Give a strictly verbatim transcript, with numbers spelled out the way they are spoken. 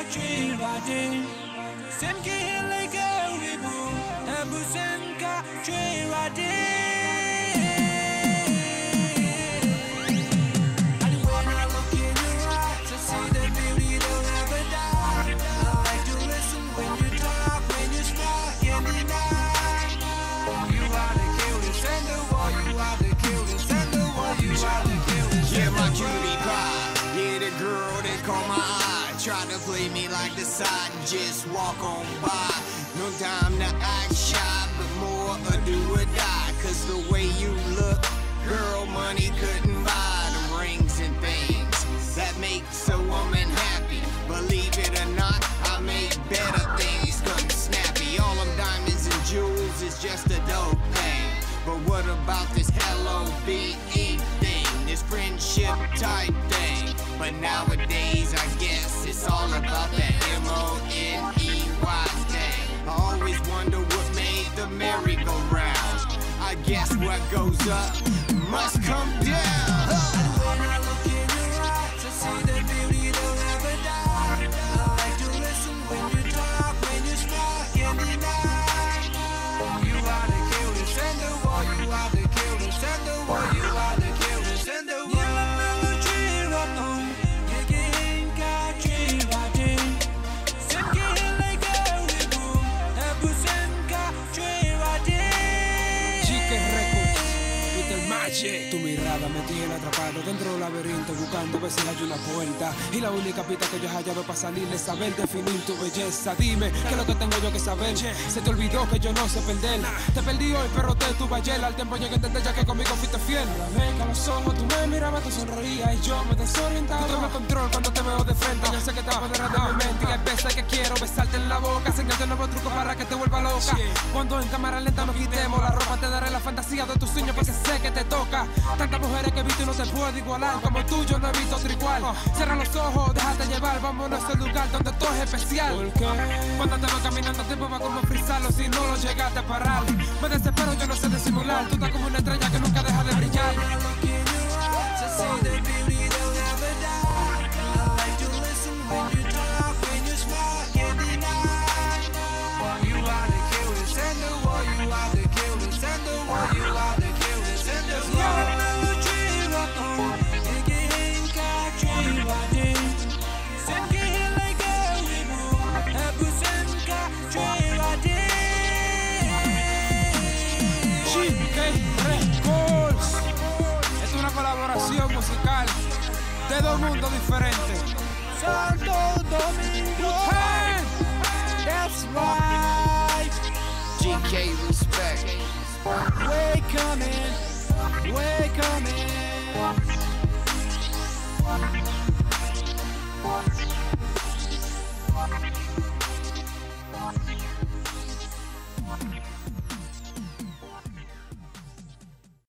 dream riding. Sen ki hele gawi bu, ebu sen ka dream riding. And when I look in your eyes, I see the beauty that will never die. I like to listen when you talk, when you smile, can't deny. You are the cutest and the one, you are the cutest and the one, you are the cutest. Yeah, my cutie pie. Yeah, the girl that caught my eye. Try to play me like the side and just walk on by. No time to act shy, but more a do or die. Cause the way you look, girl, money couldn't buy the rings and things that makes a woman happy. Believe it or not, I make better things come snappy. All them diamonds and jewels is just a dope thing. But what about this L O V E thing, this friendship type thing? But nowadays I guess it's all about that M O N E Y thing. I always wonder what made the merry-go-round. I guess what goes up must come down. When I look in your eyes, I see the beauty that will never die. I like to listen when you talk, when you smile, can't deny. You are the cutest and the one, you are the cutest and the one, you are the cutest and the one. Tu mirada me tiene atrapado dentro del laberinto, buscando ver si hay una puerta. Y la única pista que yo he hallado para salir es saber definir tu belleza. Dime, ¿qué es lo que tengo yo que saber? Se te olvidó que yo no sé perder. Te perdí hoy, pero te tuve ayer. Al tiempo llegué a entender ya que conmigo fuiste fiel. La vez que a los ojos tú me mirabas, tú sonreías y yo me desorientaba. Tú tomas control cuando te veo de frente. Yo sé que te apoderas de mi mente. Y hay veces que quiero besarte en la boca, enseñarte nuevos trucos para que te vuelva loca. Cuando en cámara lenta nos quitemos la ropa, te daré la fantasía de tus sueños porque sé que te toca. Tantas mujeres que he visto y no te puedo igualar. Como tú yo no he visto otro igual. Cierra los ojos, déjate llevar. Vámonos a ese lugar donde todo es especial. Porque cuando te vas caminando tiempo va como frizarlo si no lo llegaste a parar. Me desespero, yo no sé disimular. Tú estás como una estrella que nunca deja de brillar. Es una colaboración musical de dos mundos diferentes. Santo Domingo, hey, that's right. G K respect. We're coming, we're coming.